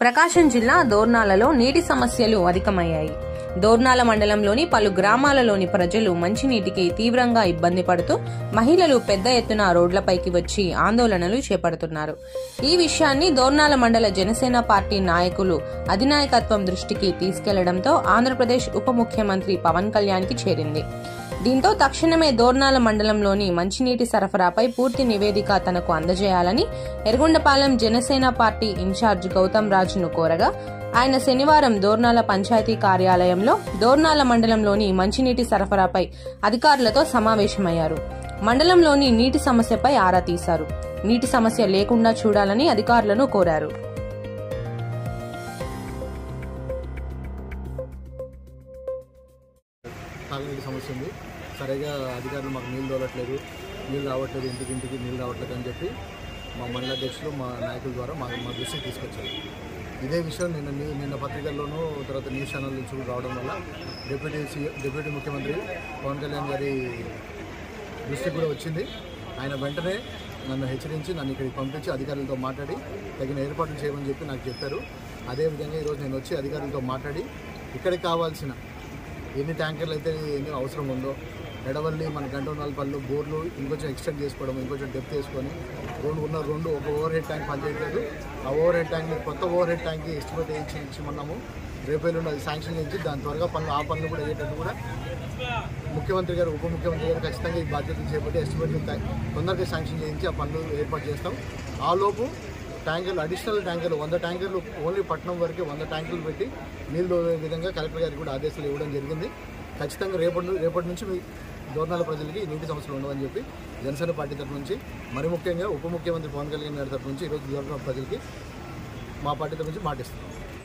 ప్రకాశం జిల్లా దోర్నాలలో నీటి సమస్యలు అధికమయ్యాయి. దోర్నాల మండలంలోని పలు గ్రామాలలోని ప్రజలు మంచినీటికి తీవ్రంగా ఇబ్బంది పడుతూ మహిళలు పెద్ద ఎత్తున రోడ్లపైకి వచ్చి ఆందోళనలు చేపడుతున్నారు. ఈ విషయాన్ని దోర్నాల మండల జనసేన పార్టీ నాయకులు అధినాయకత్వం దృష్టికి తీసుకెళ్లడంతో ఆంధ్రప్రదేశ్ ఉప ముఖ్యమంత్రి పవన్ కళ్యాణ్ కి చేరింది. దీంతో తక్షణమే దోర్నాల మండలంలోని మంచినీటి సరఫరాపై పూర్తి నివేదిక తనకు అందజేయాలని ఎర్రగొండపాలెం జనసేన పార్టీ ఇన్ఛార్జ్ గౌతమ్ రాజును కోరగా ఆయన శనివారం దోర్నాల పంచాయతీ కార్యాలయంలో దోర్నాల మండలంలోని మంచినీటి సరఫరాపై అధికారులతో సమావేశమయ్యారు. మండలంలోని నీటి సమస్యపై ఆరా తీశారు. నీటి సమస్య లేకుండా చూడాలని అధికారులను కోరారు. తాగునీటి సమస్య ఉంది. సరిగా అధికారులు మాకు నీళ్ళు రావట్లేదు, ఇంటికి నీళ్ళు రావట్లేదు అని చెప్పి మా మండల అధ్యక్షులు మా నాయకుల ద్వారా మా దృష్టికి తీసుకొచ్చారు. ఇదే విషయం నిన్న పత్రికల్లోనూ తర్వాత న్యూస్ ఛానల్ నుంచి రావడం వల్ల డిప్యూటీ ముఖ్యమంత్రి పవన్ కళ్యాణ్ గారి దృష్టికి కూడా వచ్చింది. ఆయన వెంటనే నన్ను హెచ్చరించి నన్ను ఇక్కడికి పంపించి అధికారులతో మాట్లాడి తగిన ఏర్పాట్లు చేయమని చెప్పి నాకు చెప్పారు. అదేవిధంగా ఈరోజు నేను వచ్చి అధికారులతో మాట్లాడి ఇక్కడికి కావాల్సిన ఎన్ని ట్యాంకర్లు అయితే ఎన్ని అవసరం ఉందో ఎడవల్లి మన గంటోనాలపల్లి బోర్లు ఇంకొంచెం ఎక్స్టెండ్ చేసుకోవడం, ఇంకొంచెం డెప్త్ చేసుకొని రెండు ఒక ఓవర్ హెడ్ ట్యాంక్ పనిచేయట్లేదు. ఆ ఓవర్ హెడ్ ట్యాంక్ని కొత్త ఓవర్ హెడ్ ట్యాంక్కి ఎస్టిమేట్ ఇచ్చిమన్నాము. రేపేళ్ళు అది శాంక్షన్ చేయించి దాని త్వరగా పనులు కూడా అయ్యేటట్టు కూడా ముఖ్యమంత్రి గారు ఉప ముఖ్యమంత్రి గారు ఖచ్చితంగా ఈ బాధ్యతలు చేపట్టి ఎస్టిమేట్ తొందరగా శాంక్షన్ చేయించి ఆ పనులు ఏర్పాటు చేస్తాం. ఆ లోపు అడిషనల్ ట్యాంకర్లు 100 ట్యాంకర్లు ఓన్లీ పట్టణం వరకు 100 ట్యాంకర్లు పెట్టి నీళ్ళు విధంగా కలెక్టర్ గారికి కూడా ఆదేశాలు ఇవ్వడం జరిగింది. ఖచ్చితంగా రేపటి నుంచి మీ దోర్నాల ప్రజలకి నీటి సమస్యలు ఉండవని చెప్పి జనసేన పార్టీ తరఫు నుంచి, మరి ముఖ్యంగా ఉప ముఖ్యమంత్రి పవన్ కళ్యాణ్ గారి తరఫు నుంచి ఈరోజు దోర్నాల ప్రజలకి మా పార్టీ తరఫు నుంచి మాటిస్తున్నాం.